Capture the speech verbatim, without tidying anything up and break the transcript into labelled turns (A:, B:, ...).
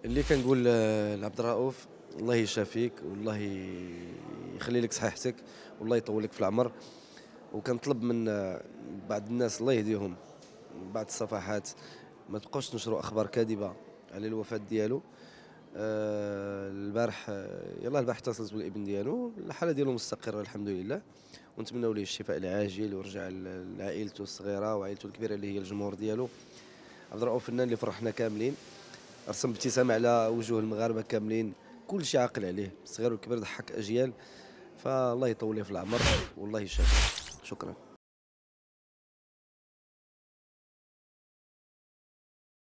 A: اللي كنقول آه، لعبد الرؤوف، الله يشافيك والله يخلي لك صحيحتك والله يطول لك في العمر. وكنطلب من آه، بعض الناس الله يهديهم، بعض الصفحات ما تبقاوش تنشروا اخبار كاذبه على الوفاه ديالو. آه، البارح آه، يلاه البارح اتصلت بالابن ديالو، الحاله ديالو مستقره الحمد لله، ونتمنوا ليه الشفاء العاجل ويرجع ل- لعائلته الصغيره وعائلته الكبيره اللي هي الجمهور ديالو. عبد الرؤوف فنان اللي فرحنا كاملين، رسم ابتسامة على وجوه المغاربة كاملين، كل شيء عاقل عليه، الصغير والكبير ضحك أجيال. فالله يطول ليه في العمر والله يشافيه. شكرا.